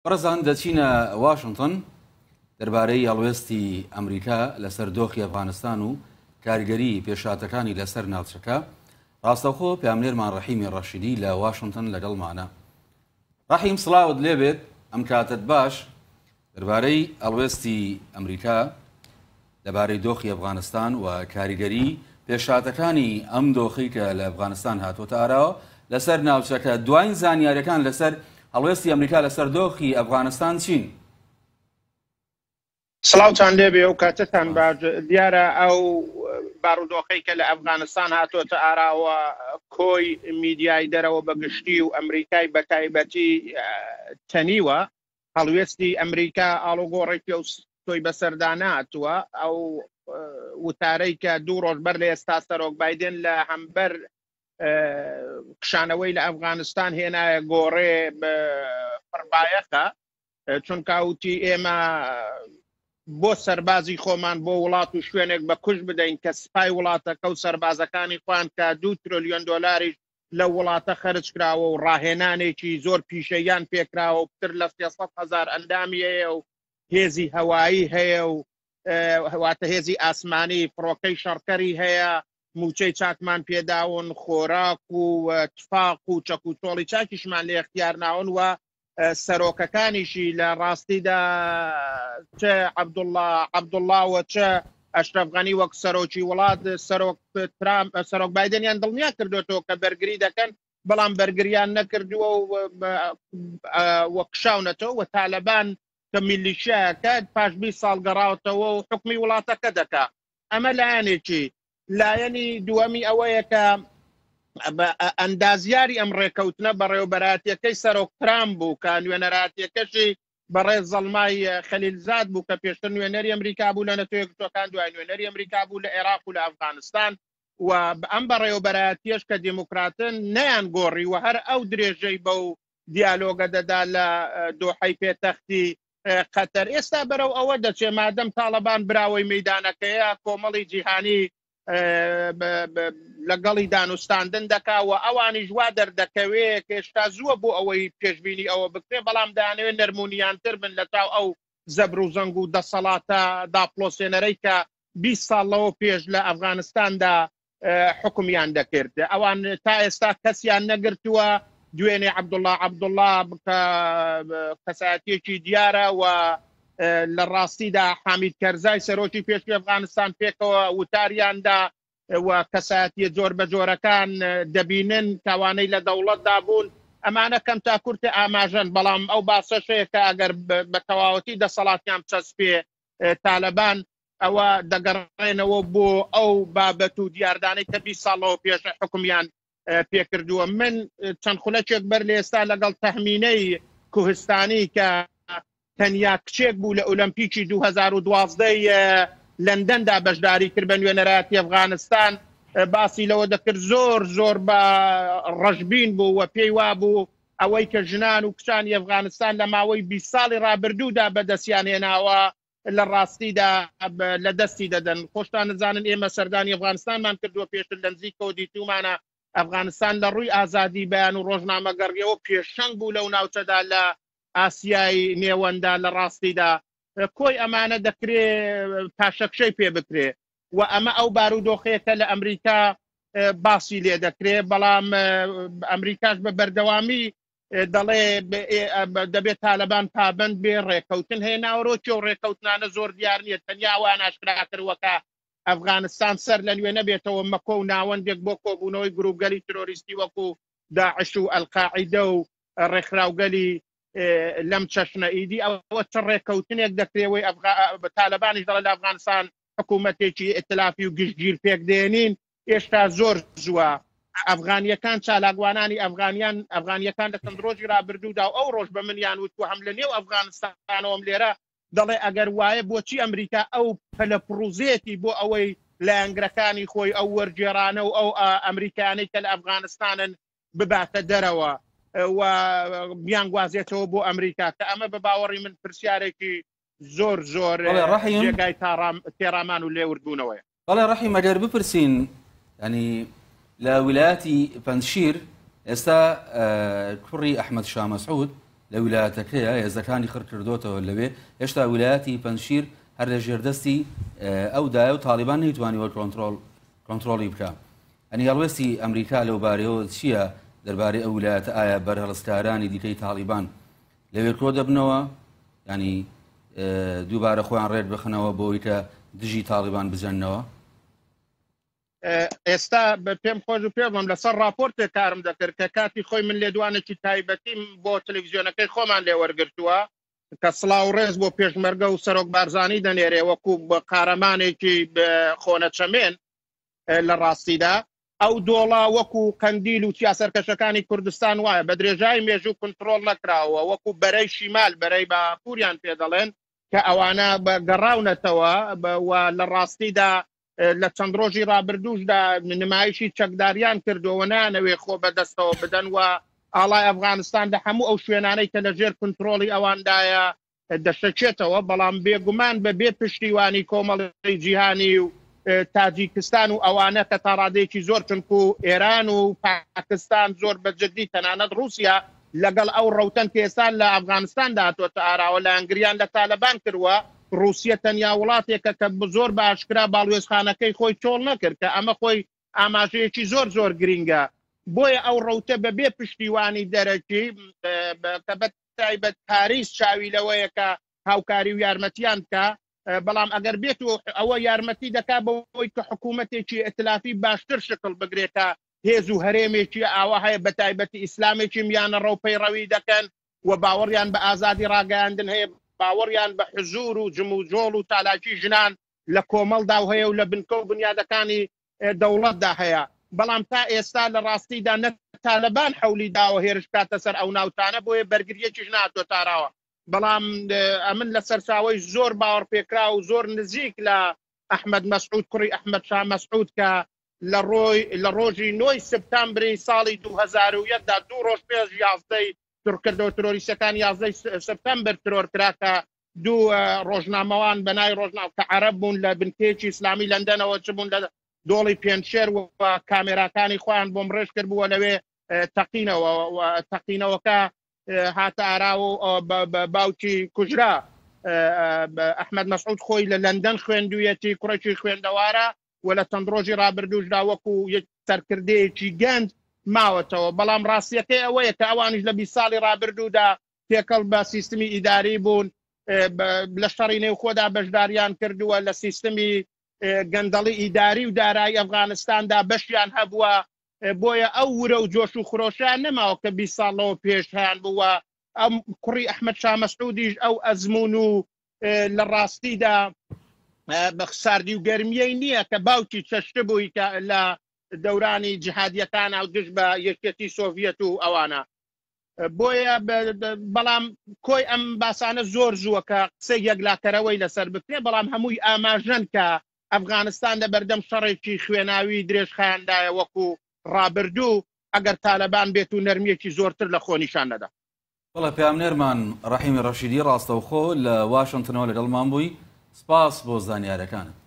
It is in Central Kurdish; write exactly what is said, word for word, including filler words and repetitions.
بەڕێزان دەچینە واشنگتن دەربارەی هەڵوێستی ئەمریکا لەسەر دۆخی ئەفغانستان و کاریگەری پێشاتەکانی لەسەر ناوچەکە. ڕاستەوخۆ پامنێرمان ڕەحیمی ڕەشیدی لە واشنگتن لەگەڵمانە. ڕەحیم سڵاوت لێبێت، ئەم کاتت باش دەربارەی هەڵوێستی ئەمریکا لەبارەی دۆخی ئەفغانستان و کاریگەری پێشاتەکانی ئەم دۆخی کە لە ئەفغانستان هاتوۆتە ئاراوە لەسەر ناوچەکە. دوایین زانیاریەکان لەسەر هەڵوێستی ئەمریکا لەسەر دۆخی ئەفغانستان چین؟ سڵاوتان لێبێ و کاتتان باش. دیارە ئەو بارودۆخەی کە لە ئەفغانستان هاتوۆتە ئاراوە کۆی میدیای دەرەوە بەگشتی و ئەمریکای بەتایبەتی تەنیوە هەڵوێستی ئەمریکا ئاڵوگۆڕێکی و تۆی بەسەردانا هاتووە. ئەو وتارەی کە دوو ڕۆژ بەر لە ئێستا سەرۆک بایدن لە هەمبەر کشانەوەی لە ئەفغانستان هێنایە گۆڕێ پڕبایەخە، چونکەوتی ئێمە بۆ سەربازی خۆمان بۆ وڵات و شوێنێک بە کوش بدەین کە سپای وڵاتەکە و سەربازەکانی خوان کە دوو تریلیۆن دۆلاری لە وڵاتە خەرج کراوە و ڕاهێنانێکی زۆر پیشەیان پێکراوە و پتر لە سێسەد هەزار ئەندامی هەیە و هێزی هەوایی هەیە و هەواتە هێزی ئاسمانی فڕۆکەی شەڕکەری هەیە، موچەی چاکمان پێداون، خۆراک و تفاق و چەک و تۆڵی چاکیشمان لێ اختیار ناون و سەرۆکەکانیشی لە ڕاستیدا چه عەبدوڵڵا عەبدوڵڵاوە چه ئەشرەف غەنی وەک سەرۆکی وڵات سەرۆک ترامپ سەرۆک بایدەنیان دڵنیا کردوێتەوە کە بەرگری دەکەن، بەڵام بەرگریان نەکردووە و وەکشاونەتەوە و تالەبان کە میلیشیاکە پاش بیست ساڵ گەڕاوەتەوە و حکمی وڵاتەکە دەکا. ئەمە لایەنێکی. لایەنی دووەمی ئەوەیە کە ئەندازیاری ئەم ڕێکەوتنە بەڕێوەبەراتیەکەی سەرۆک ترامپ بوو کە نوێنەراتیەکەشی بەڕێز زەڵمای خەلیلزاد بوو کە پێشتر نوێنەری ئەمریکا بوو لە نەتۆ یەکگرتووەکان، دوای نوێنەری ئەمریکا بوو لە عێراق و لە ئەفغانستان و ئەم بەڕێوەبەراتیەش کە دیموکراتن نەیان گۆڕی و هەر ئەو درێژەی بەو دیالۆگە دەدا لە دۆحەی پێتەختی قەتەر. ئێستا بەرەو ئەوە دەچێ مادەم تاڵەبان براوەی مەیدانەکەیە کۆمەڵی جیهانی لەگەڵی دانوستاندن دەکاوە، ئەوانی ژوا دەردەکەوێت هێشتا زووە بۆ ئەوەی پێشبینی ئەوە بکرێ، بەڵام دەیانەوێت نەرمونیانتر بن لە تاو ئەو زەبر و زەنگ و دەسەڵاتە داپلۆسێنەرەی کە بیست ساڵەوە پێش لە ئەفغانستاندا حکومیان دەکرد. ئەوان تا ئێستا کەسیان نەگرتووە، دوێنێ عەبدوڵڵا عەبدوڵڵا کەسایەتیەکی دیارە و لە ڕاستیدا حامید کەرزای سەرۆکی پێشوی ئەفغانستان پێکەوە وتاریاندا و کەسایەتیە جۆر بە جۆرەکان دەبینن کەوانەی لە دەوڵەتدا بوون. ئەمانە کەم تا کورتە ئاماژەن، بەڵام ئەو باسەشەیە کە ئەگەر بە تەواوەتی دەسەڵاتیان چەسپێ تالەبان ئەوە دەگەڕێنەوە بۆ ئەو بابەت و دیاردانەی کە بیست ساڵەوە پێش حکومیان پێکردووە. من چەند خولەکێک بەر لە ئێستا لەگەڵ تەخمینەی کوهستانی کە تەنیا کچێک بوو لە ئۆلمپیکی دوو هەزار و دوازدەی لەندەندا بەشداری کرد بە نوێنەراتی ئەفغانستان، باسی لەوە دەکرد زۆر زۆر بە ڕەشبین بوو و پێی وابوو ئەوەی کە ژنان و کچانی ئەفغانستان لە ماوەی بیست ساڵی ڕابردوودا بەدەستیان هێناوە لە ڕاستیدا لە دەستی دەدەن. خۆشتان نزانن ئێمە سەردانی ئەفغانستانمان کردووە پێشتر لە نزیکەوە دیتومانە ئەفغانستان لە ڕووی ئازادی بەیان و ڕۆژنامەگەڕیەوە پێشەنگ بوو لەو ناوچەدا لە ئاسیای نێوەندا. لە ڕاستیدا کۆی ئەمانە دەکرێ پاشەکشەی پێ بکرێ و ئەمە ئەو بارودۆخەیە کە لە ئەمریکا باسی لێ دەکرێ، بەڵام ئەمریکاش بە بەردەوامی دەڵێ دەبێت تالەبان پابند بێ، ڕێکەوتن هەیە ناوەڕۆکی و ڕێکەوتنانە زۆر دیار نییە، تەنیا وان ئاشکرا کردووەکە ئەفغانستان سەر لە نوێ نەبێتەوە مەکۆ و ناوەندێک بۆ کۆبوونەوەی گروپگەلی ترۆریستی وەکو داعش و ئەلقاعیدە و ڕێکخراوگەلی لەم چەشنە ئیدی. ئەوە چ ڕێکەوتنێک دەکرێەوەی تالەبانیش دەڵێ لە ئەفغانستان حکوومەتێکی ئێتلافی و گشتگیر پێک دێنین. ئێشتا زۆر زووە ئەفغانیەکان چالاکوانانی ئەفغانیان ئەفغانیەکان لە چەند ڕۆژی ڕابردوودا و ئەو ڕۆژ بە منیان وتوە هەم لە نێو ئەفغانستانەوەم لێرە دەڵێ ئەگەر وایە بۆچی ئەمریکا ئەو پەلەپڕوزێتی بۆ ئەوەی لایەنگرەکانی خۆی ئەو وەرگێڕانە و ئەو ئەمریکانەی کە لە ئەفغانستانن بباتە دەرەوە و بیانگوازێتەوە بۆ ئەمریکا، کە ئەمە بە باوەڕی من پرسیارێکی زۆر زۆر جێگای تێرامان و لێوردبوونەوەی. بەڵێ ڕەحیم ئەگەر بپرسین ینی لە ویلایەتی پەنجشیر ئێستا کوڕی ئەحمەد شاه مەسعود لە ویلایەتەکەیە هێزەکانی خڕ کردوتەوە لەوێ هێشتا ویلایەتی پەنجشیر هەر لە ژێردەستی ئەودایە و تالیبان نەیتوانیوە کۆنتڕۆڵی بکە. ئەنی هەڵوێستی ئەمریکا لەو بارەیەوە چییە دەربارەی ئەو ویلایەتە؟ ئایا بەرهەڵستکارانی دیکەی تالیبان لەوێ کۆ دەبنەوە، ینی دووبارە خۆیان ڕێت بخنەوە بۆی کە دژی تالیبان بجەنەوە؟ ئێستا پێم خۆش و پێ بڵم لەسەر راپۆرتێک کارم دەکرد کە کاتی خۆی من لێدوانێکی تایبەتیم بۆ تەلەڤیزیۆنەکەی خۆمان لێ وەرگرتووە کە سڵاو ڕێز بۆ پێشمەرگە و سەرۆک بارزانی دەنێرێ وەکو بە قارەمانێکی خۆنە چەمێن لە ڕاستیدا. ئەو دۆڵا وەکو قەندیل و چیاسەرکەشەکانی کوردستان وایە بە درێژای مێژوو کنترۆڵ نەکراوە، وەکو بەرەی شیمال بەرەی باکووریان پێ دەڵێن کە ئەوانە گەڕاونەتەوە و لە ڕاستیدا لە چەند ڕۆژی ڕابردووشدا نمایشی چەکداریان کردەوە نانەوێ خۆ بەدەستەوە بدەن و ئاڵای ئەفغانستاندا هەموو ئەو شوێنانەی کە لە ژێر کنترۆڵی ئەواندایە دەشەچێتەوە. بەڵام بێگومان بە بێ پشتیوانی کۆمەڵی جیهانی و تاجیکستان و ئەوانە کە تا ڕادێکی زۆر چونکو ئێران و پاکستان زۆر بەجددی تەنانەت رووسیا لەگەڵ ئەو ڕەوتەن کە ئێستا لە ئەفغانستاندا هاتووەتە ئاراوە لە ئەنگریان لە تالەبان کردووە. رووسیا تەنیا وڵاتێکە کە زۆر باشکرا باڵوێزخانەکەی خۆی چۆڵ نەکرد کە ئەمە خۆی ئاماژەیەکی زۆر زۆر گرینگە. بۆیە ئەو ڕەوتە بە بێ پشتیوانی دەرەکی کە بە تایبەت پاریس چاوی لەوەیە کە هاوکاری و یارمەتیان بکە، بەڵام ئەگەر بێت و ئەوە یارمەتی دەکا بەوەی کە حکوومەتێکی ئەتلافی باشتر شکل بگرێتە هێز و هەرێمێکی ئاوا هەیە بە تایبەتی ئیسلامێکی میانە ڕەوپەی ڕەوی دەکەن و باوەڕیان بە ئازادی ڕاگەیاندن هەیە، باوەڕیان بە حزور و جم و جۆڵ و تالاکی ژنان لە کۆمەڵدا و هەیە و لە بنکە و بنیادەکانی دەوڵەتدا هەیە. بەڵام تا ئێستا لە ڕاستیدا نە تالەبان حەولی داوە هێرش کاتە سەر ئەو ناوتانە بۆیە بەرگریەکیش ناتوە تاراوە. بەڵام ئەمن لە سەرچاوی زۆر باوەڕ پێکرا و زۆر نزیک لە ئەحمەد مەسعود کوڕی ئەحمەد شا مەسعود کە لە ڕۆی لە ڕۆژی نۆی سپتامبری ساڵی دوو هەزار و یەکدا دوو ڕۆژ پێش یازدەی تڕکردەوە ترۆریستەکان یازدەی سپتامبر ترۆر کرا کە دوو ڕۆژنامەوان بەنای ڕۆژنامە کە عەرەب بوون لە بنکەیەکی ئیسلامی لەندەنەوە چ بوون لە دۆڵی پێنجشێر و کامێراکانی خۆیان بۆم ڕێژ کرد بووە لەوێ تەقینەوە تەقینەوەکە هاتە ئاراوە باوکی کوژرا. ئەحمەد مەسعود خۆی لە لەندەن خوێندوویەتی کوڕێکی خوێندەوارە و لە چەند ڕۆژی ڕابردووشدا وەکو یەک سەرکردەیەکی گەنج ماوەتەوە. بەڵام ڕاستیەکەی ئەوەیە کە ئەوانش لە بیست ساڵی ڕابردوودا تێکەڵ بە سیستمی ئیداری بوون، لە شەڕی نێو خۆدا بەشداریان کردووە، لە سیستمی گەندەڵی ئیداری و دارایی ئەفغانستاندا بەشیان هەبووە. بۆیە ئەو ورە و جۆش و خرۆشیان نەماوە کە بیست ساڵەوە پێش هیان بووە. ئەم کوڕی ئەحمەد شا مەسعودیش ئەو ئەزمون و لە ڕاستیدا بە ساردی و گەرمیەی نییە کە باوکی چەشتە بووی کە لە دەورانی جیهادیەکان و گشت بە یەکێتی سۆڤیەت و ئەوانە. بۆیە بەڵام کۆی ئەم باسانە زۆر زووە کە قسەی یەکلاکەرەوەی لەسەر بکرێ، بەڵام هەمووی ئاماژەن کە ئەفغانستان لە بەردەم شەڕێکی خوێناوی درێژخایاندایە وەکو ڕابردوو ئەگەر تالەبان بێت و نەرمیەکی زۆرتر لە خۆ نیشان نەدا. بەڵێ پامنێرمان ڕەحیمی ڕەشیدی ڕاستەوخۆ لە واشنگتنەوە لەگەڵمان بووی. سپاس بۆ زانیارەکانت.